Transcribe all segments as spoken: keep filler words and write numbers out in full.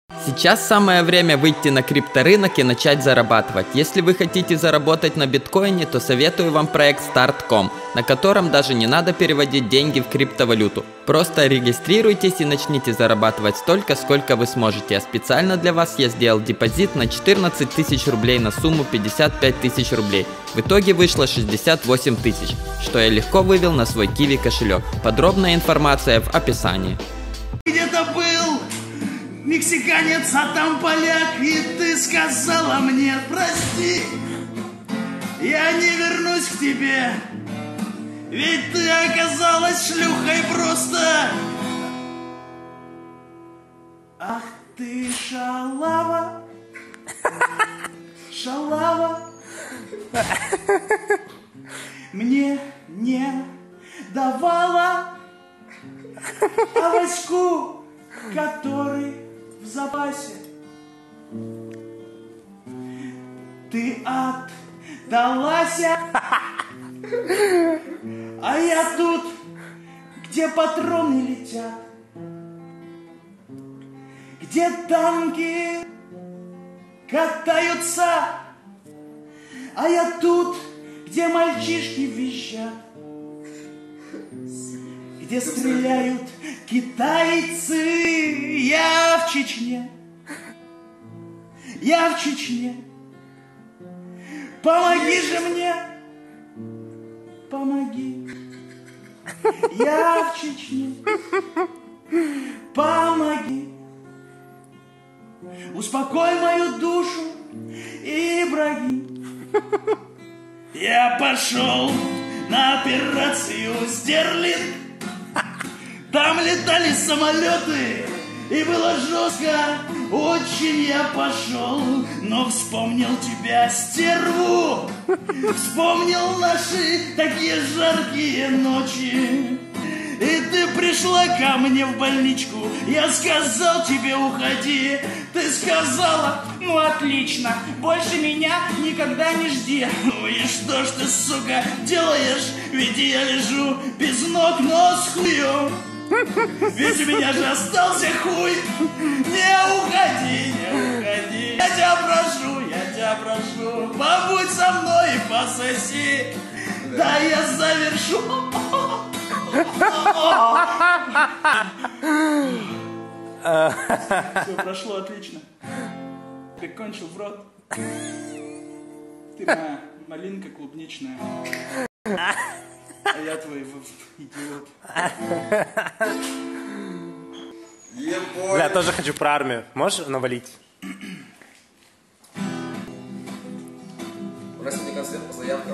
Сейчас самое время выйти на крипторынок и начать зарабатывать. Если вы хотите заработать на биткоине, то советую вам проект старт точка ком, на котором даже не надо переводить деньги в криптовалюту. Просто регистрируйтесь и начните зарабатывать столько, сколько вы сможете. А специально для вас я сделал депозит на четырнадцать тысяч рублей на сумму пятьдесят пять тысяч рублей. В итоге вышло шестьдесят восемь тысяч, что я легко вывел на свой Киви кошелек. Подробная информация в описании. Где-то был мексиканец, а там поляк, и ты сказала мне: прости, я не вернусь к тебе, ведь ты оказалась шлюхой просто. Ах ты шалава, шалава, мне не давала авоську, который в запасе. Ты отдалась, а я тут, где патроны летят, где танки катаются, а я тут, где мальчишки визжат, где стреляют китайцы. Я в Чечне, я в Чечне. Помоги же мне, помоги. Я в Чечне, помоги. Успокой мою душу, Ибрагим. Я пошел на операцию «Стерлинг». Там летали самолеты, и было жестко. Очень я пошел, но вспомнил тебя, стерву. Вспомнил наши такие жаркие ночи. И ты пришла ко мне в больничку. Я сказал тебе: уходи. Ты сказала: ну отлично, больше меня никогда не жди. Ну и что ж ты, сука, делаешь? Ведь я лежу без ног, но с хуем. Ведь у меня же остался хуй. Не уходи, не уходи. Я тебя прошу, я тебя прошу, побудь со мной и пососи. Да я завершу. Все прошло отлично. Ты кончил в рот. Ты моя малинка клубничная, а я твой идиот. Бля, тоже хочу про армию. Можешь навалить? У нас сегодня концерт по заявкам.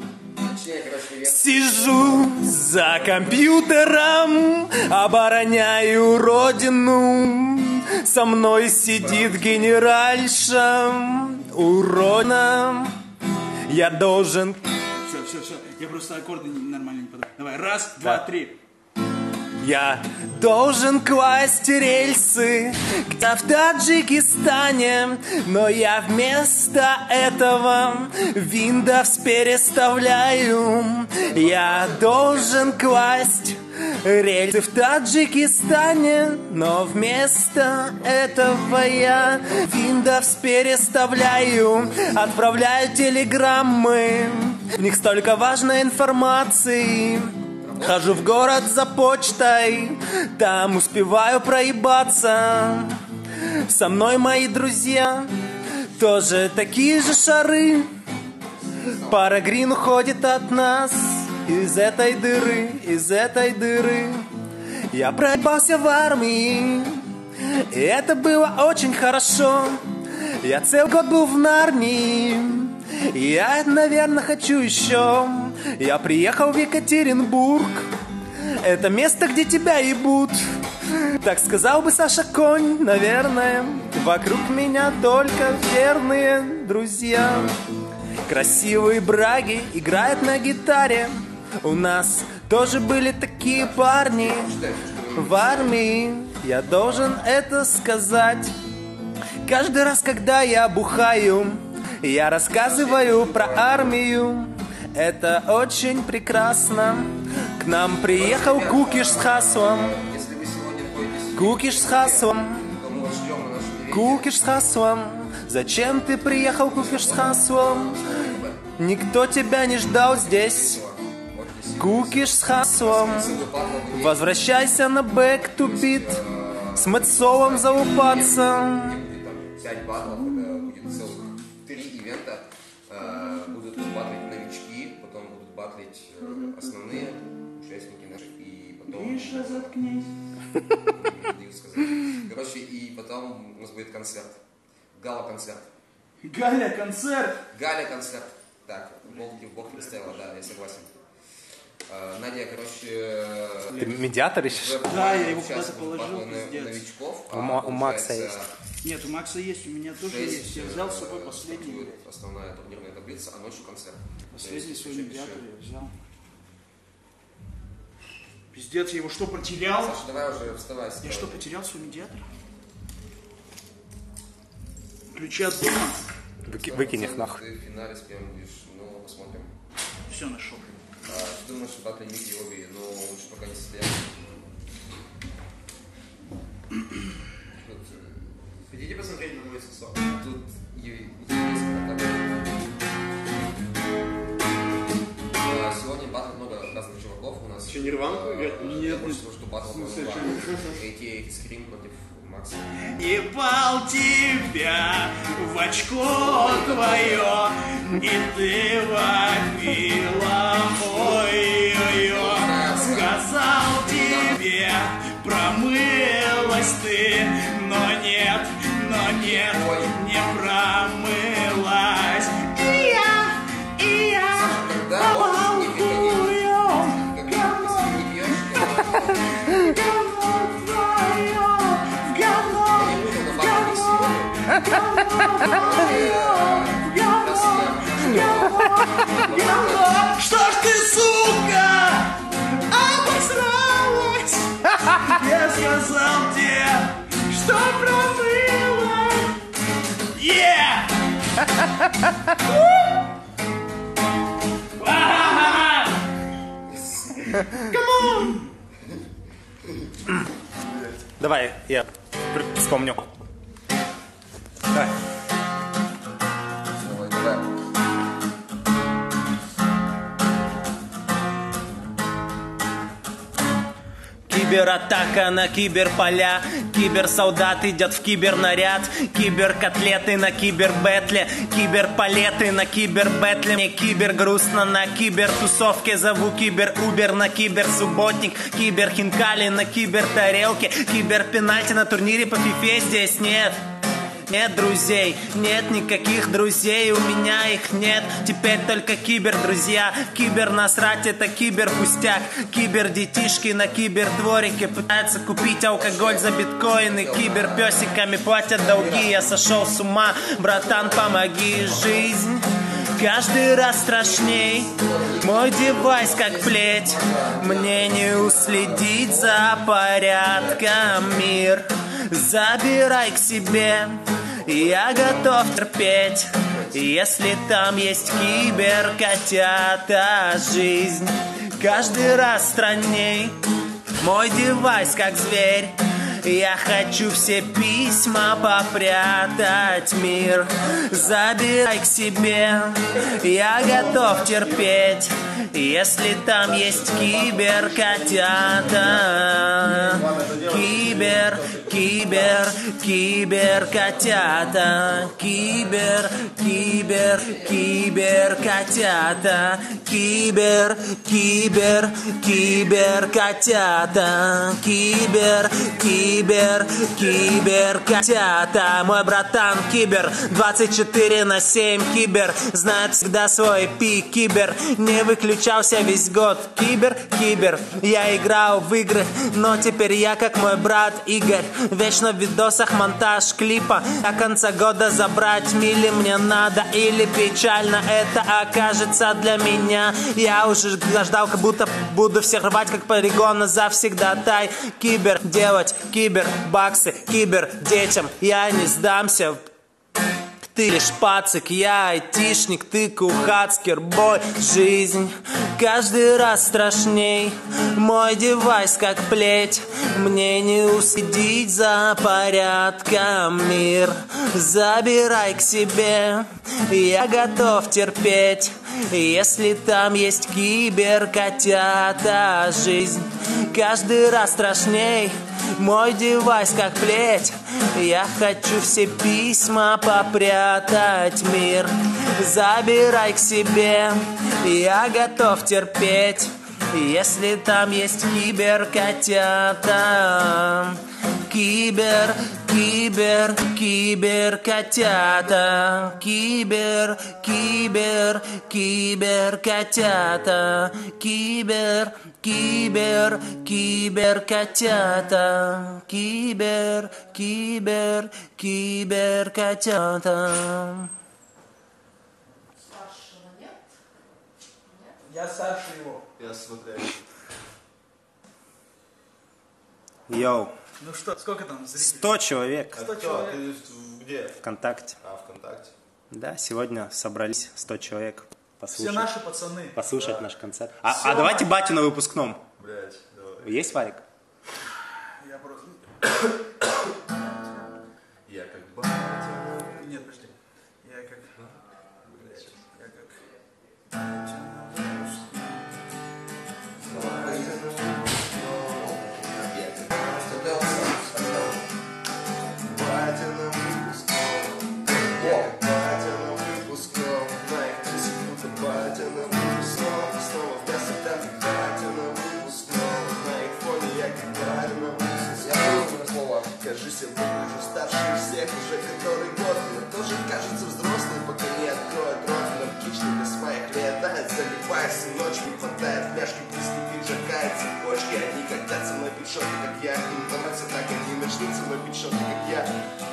Сижу за компьютером, обороняю родину. Со мной сидит генеральша, уродна. Я должен... Все, все, все. Я просто аккорды нормально не подаю. Давай, раз, два, три. Я должен класть рельсы где-то в Таджикистане, но я вместо этого Windows переставляю. Я должен класть рельсы в Таджикистане, но вместо этого я Windows переставляю. Отправляю телеграммы, в них столько важной информации. Хожу в город за почтой, там успеваю проебаться. Со мной мои друзья, тоже такие же шары. Пара грин уходит от нас из этой дыры, из этой дыры. Я проебался в армии, и это было очень хорошо. Я целый год был в Нарнии, я, наверное, хочу еще. Я приехал в Екатеринбург, это место, где тебя ебут. Так сказал бы Саша Конь, наверное. Вокруг меня только верные друзья. Красивые браги играют на гитаре. У нас тоже были такие парни в армии. Я должен это сказать. Каждый раз, когда я бухаю, я рассказываю про армию. Это очень прекрасно. К нам приехал Кукиш с Хаслом. Кукиш с Хаслом. Кукиш с хаслом. Зачем ты приехал, кукиш с хаслом? Никто тебя не ждал здесь. Кукиш с хаслом. Возвращайся на back to beat. С мэтсолом залупаться. пять батлов, это будет целых три ивента. Будут батлить новички, потом будут батлить основные участники наших, и потом... Миша, заткнись. Короче, и потом у нас будет концерт. Гала-концерт. Галя-концерт. Галя-концерт. Так, Бог, Бог представила, да, я согласен. Надя, короче... Ты медиатор ищешь? Да, я его куда-то положил, пиздец. Новичков, У, а, у Макса есть. Нет, у Макса есть, у меня тоже есть. Я взял с собой последний. Основная турнирная таблица, а ночью концерт. Последний свой медиатор я взял. Пиздец, я его что, потерял? Саша, давай уже вставай. Я что, потерял свой медиатор? Ключи от дома? Выки, выкинь их нахуй. Ты в финале с кем будешь, ну, посмотрим. Все нашел. А, что думаешь о батле Мики и Оби? Ну, лучше пока не состоялся. Хотите посмотреть на мой сосок? Тут есть сегодня батл много разных чуваков у нас. Че, Нирванку играть? Нет, больше того, что батл эй ти эй Скрим против Макса. Ебал тебя в очко твое, и ты вопила, ой-ой-ой. Сказал тебе, промылась ты, но нет, но нет, не промылась. И я, и я побалкую, говно твое, говно, говно, говно. Что ж ты, сука, обосралась? Я сказал тебе, что промыла. Yeah! Come on! Давай, я вспомню. Давай. Давай, давай. Кибератака на киберполя. Киберсолдат идет в кибернаряд. Киберкотлеты на кибербэтле. Киберпалеты на кибербэтле. Мне кибергрустно на кибертусовке. Зову киберубер на киберсубботник. Киберхинкали на кибертарелке. Киберпенальти на турнире по фифе здесь нет. Нет друзей, нет никаких друзей, у меня их нет. Теперь только кибер-друзья. Кибер насрать, это кибер-пустяк. Кибер-детишки на кибер-дворике пытаются купить алкоголь за биткоины. Кибер-песиками платят долги. Я сошел с ума, братан, помоги. Жизнь каждый раз страшней. Мой девайс как плеть. Мне не уследить за порядком. Мир забирай к себе. Я готов терпеть, если там есть киберкотята. Жизнь каждый раз странней. Мой девайс как зверь. Я хочу все письма попрятать. Мир забирай к себе. Я готов терпеть, если там есть киберкотята. Кибер, кибер, киберкотята. Кибер, кибер, киберкотята. Кибер, кибер, киберкотята. Кибер, кибер, киберкотята. Мой братан кибер, двадцать четыре на семь. Кибер знает всегда свой пик. Кибер не выключался весь год. Кибер, кибер, я играл в игры, но теперь я как мой брат Игорь. Вечно в видосах монтаж клипа. До конца года забрать мили мне надо. Или печально это окажется для меня. Я уже ждал, как будто буду всех рвать, как полигона завсегдатай. Кибер делать, кибер баксы, кибер детям. Я не сдамся. Ты лишь пацик, я айтишник, ты кухацкер бой. Жизнь каждый раз страшней. Мой девайс как плеть, мне не уследить за порядком. Мир забирай к себе, я готов терпеть, если там есть киберкотята. Жизнь каждый раз страшней, мой девайс как плеть, я хочу все письма попрятать. Мир забирай к себе, я готов терпеть, если там есть киберкотята. Кибер, кибер, киберкотята. Кибер, кибер, киберкотята. Кибер, кибер, киберкотята. Кибер, кибер, киберкотята. Я старше его. Я смотрел. Йоу. Ну что, сколько там зрителей? Сто человек. Сто А человек. ты где? ВКонтакте. А, ВКонтакте. Да, сегодня собрались сто человек Все послушать, наши пацаны. послушать Да. наш концерт. А, Всё а давайте наши. батю на выпускном. Блять, давай. Есть Варик? Я просто... Я как батя. Нет, подожди. Я как... Блядь, я как... Батя на выпускном. Я как батя на выпускном. На их тысяч будто батя на выпускном. Снова вместо там, как батя на выпускном. На их фоне я как батя на выпускном. Кажись, я выгляжу старше всех уже который год. Мне тоже кажется взрослым, пока не откроет рот. Наркичный без моих лет, залипаясь ночью, хватает фляжки, близкий пиджака и цепочки. Они хотят со мной пить шоты, как я. Им нравится так, они начнут со мной пить шоты, как я.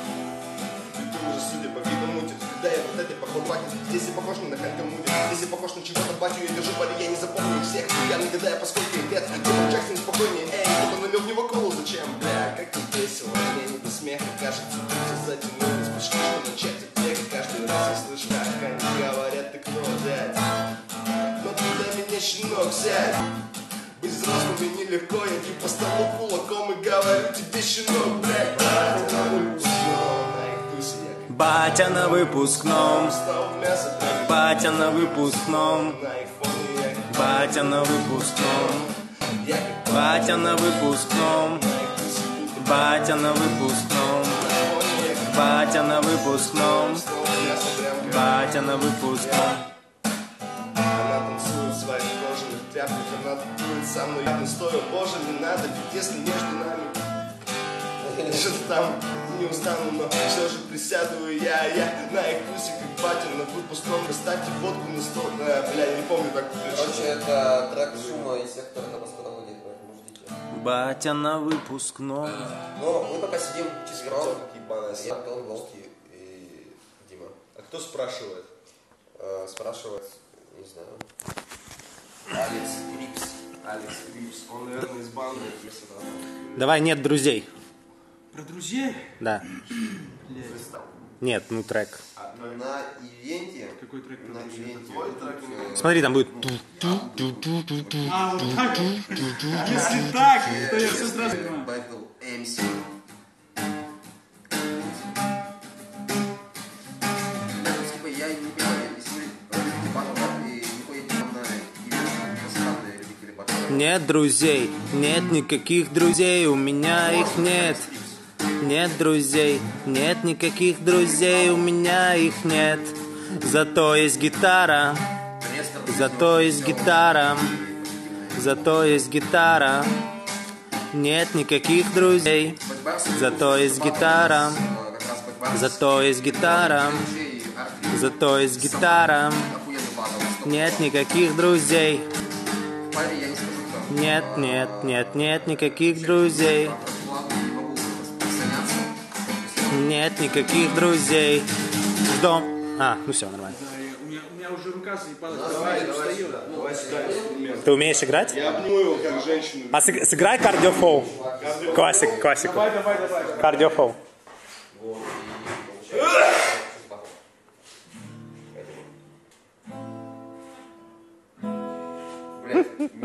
И ты уже, судя по виду, мутит. Да, я вот этой поход пахнет. Здесь я похож на Хэнка Муди. Здесь я похож на чего-то батю. Я держу пари, я не запомню их всех. Я не гадаю, поскольку им лет. Тимур Джексон спокойнее. Эй, кто-то налил в него колу, зачем? Бля, как тут весело. Мне не до смеха, кажется, будто затянулись. Почти что начать ответ. Каждый раз я слышу, как они говорят, ты кто, дядь? Но ты для меня щенок, сядь. Быть взрослым нелегко, я бью по столу кулаком и говорю тебе, щенок, блядь, батя на выпускном. На их тусе я как Батя на выпускном. снова мясо, блядь. Батя на выпускном. На их фоне я как Батя на выпускном. я как Батя на выпускном. на их тусе будто Батя на выпускном. фоне я как Батя на выпускном. снова мясо, прям как Батя на выпускном. она танцует в своих кожаных тряпках, она танцует со мной. Я стою, боже, не надо, ведь если между нами что-то там не устану, но все же присяду и я, я на их тусе, как батя на выпускном. Поставьте водку на стол, да, бля, я не помню, как Короче, включить. это трек шума из сектора катастрофы, поэтому ждите. Батя на выпускном. Но мы пока сидим четвером. Ебаная Я, Антон, Волки и Дима. А кто спрашивает? Э, спрашивает, не знаю, Алекс Рипс. Алекс Рипс, он, наверное, из банды. Давай, нет друзей. Про друзей? Да. Нет, ну трек. На ивенте. Какой трек про На друзей? ивенте. Твой трек? э, Смотри, там будет. А, вот так? Если так, то я все сразу понимаю. Бэтл эм си. Типа я не понимаю, если вы батл и не ходите там на ивент, постоянные любители батл. Нет друзей, нет никаких друзей, у меня их нет. Нет друзей, нет никаких друзей, у меня их нет. Зато есть гитара, зато есть гитара, зато есть гитара. Нет никаких друзей, зато есть гитара, зато есть гитара, зато есть гитара. Нет никаких друзей. Нет, нет, нет, нет никаких друзей. Нет никаких друзей. Ждем. А, ну все, нормально. Да, я- у, меня, у меня уже рука заебалась. Давай, давай сюда, давай сюда, инструмент. Ты умеешь играть? Я обниму его как женщину. А сыг- сыграй кардиофол. Классик, классику. Давай, давай, давай. Кардиофол.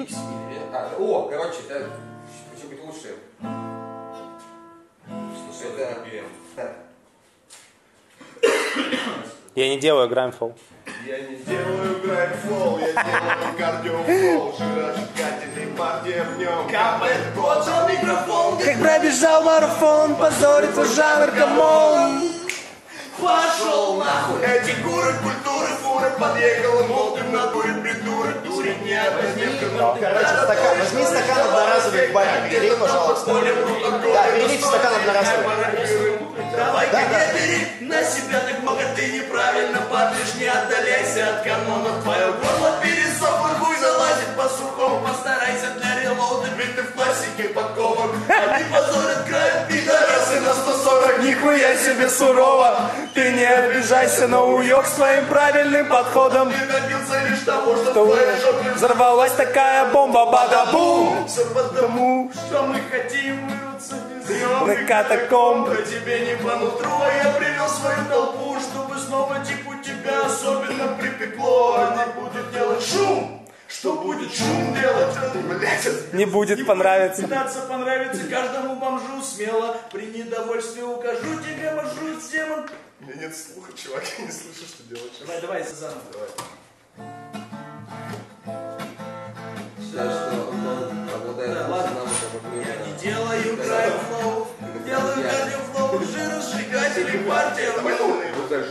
X или... А, о, короче, это... Хочу быть лучше. Это... Я не делаю граймфол. Я не делаю граймфол, я делаю кардиофол. Жиросжигательный партия в нем. Капает вот он микрофон. Как пробежал марафон, позорится жанр, камон. Пошел нахуй! Эти куры, культуры, фуры подъехала, мол, ты в натуре придурок, дурень не однодневка, но ты... Короче, стакан, возьми стакан одноразовый в банке, перелей, пожалуйста. Да, перелей в стакан одноразовый. Давай-ка не бери на себя так много, ты неправильно падаешь, не отдаляйся от канонов. Твое горло пересохло, хуй залазит по сухому, постарайся для релоуда, ведь ты в классике подкован. Они позорят край, пидорасы на сто сорок, нихуя себе сурово. Ты не обижайся, но уёк с твоим правильным подходом. Ты добился лишь того, что в твоей жопе взорвалась такая бомба, бада-бум. все потому, что мы хотим вырваться без На катакомб. Про тебе не по нутру, а я привел свою толпу, чтобы снова типа тебя особенно припекло. Она будет делать шум, что будет шум делать, блядь, Не будет понравиться. пытаться понравиться каждому бомжу смело. При недовольстве укажу тебе маршрут, демон. У меня нет слуха, чувак, я не слышу, что делать. Давай, давай, заново. Давай. Считаю, что он обладает Да, ладно. навыком Я не делаю драйв-флоу, делаю кардиофлоу, жиросжигатели, партия в нем.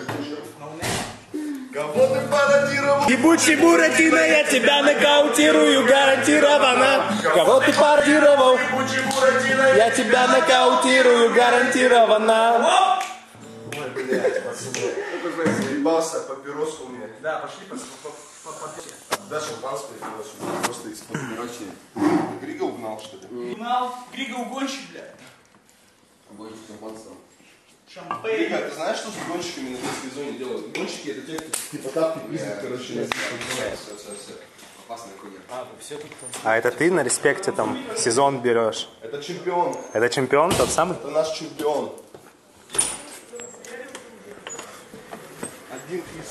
Кого ты пародировал? Ебучий Буратино, я тебя нокаутирую гарантированно. Кого ты пародировал? Я тебя нокаутирую гарантированно. Ой, блядь, пацаны. Заебался, папироску у меня. Да, пошли по попить. Да, шампанское папироску. Просто из-под. Короче, Грига угнал, что ли? Угнал, Грига угонщик, блядь. Больше шампанского. Шампейн. Грига, ты знаешь, что с гонщиками на детской зоне делают? Гонщики это те, кто типа тапки пиздят, короче. Все, все, все. Опасный курьер. А это ты на респекте там сезон берешь? Это чемпион. Это чемпион тот самый? Это наш чемпион. Один из...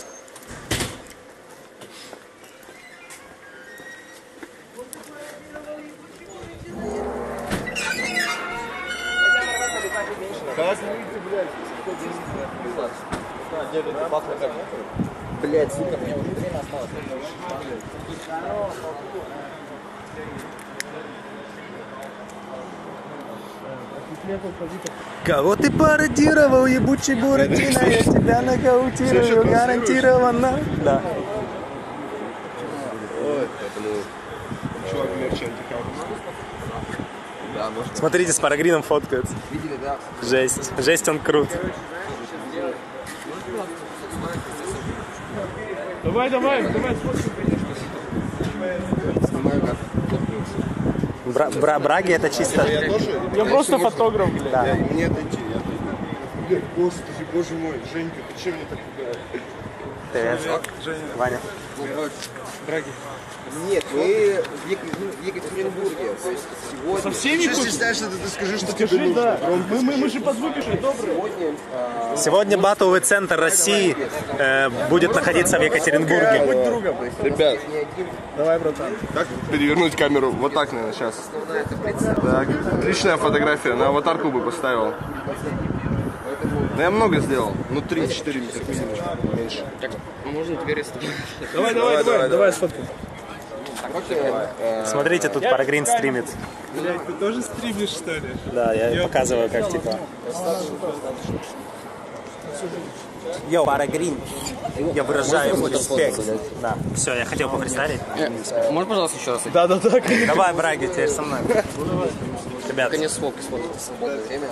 Как? Блять, сука, мне уже время осталось. Кого ты пародировал, ебучий Буратино? Я тебя нокаутирую гарантированно. Да. Чувак, мерчант, Да, может. Смотрите, с Парагрином фоткаются. Видели, да? Жесть. Жесть, он крут. Давай, давай, давай, Снимаю как. Бра бра браги это чисто. Я тоже? Я просто фотограф, блядь. Да. Мне отойти, я отойду. Блин, господи, боже мой, Женька, ты чем мне так пугаешь? Привет. Ваня. Драги. Нет, мы в, Ек... в Екатеринбурге. То есть сегодня... Со всеми Что кучами? стесняешься, ты, ты скажи, что тебе Скажи, нужно. да. Мы, мы, мы же под звуки же добрые. Сегодня, а, Сегодня батловый центр России э, будет находиться в Екатеринбурге. Будь другом. Ребят, не один. Давай, братан. как перевернуть камеру? Вот так, наверное, сейчас. Так, отличная фотография, на аватарку бы поставил. Ну, я много сделал. Ну, три-четыре как минимум. Меньше. Можно теперь Давай, давай, давай, давай сфоткаем. Смотрите, тут Парагрин стримит. Блядь, ты тоже стримишь, что ли? Да, я показываю, как типа. Йоу, Парагрин. Я выражаю ему респект. Да. Все, я хотел пофристайлить. Можно, пожалуйста, еще раз? Да, да, да. Давай, Браги, теперь со мной. Ребят, Конец свободное свободное время.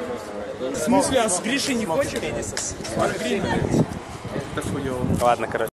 В смысле, а с Гришей не хочешь? ладно, короче.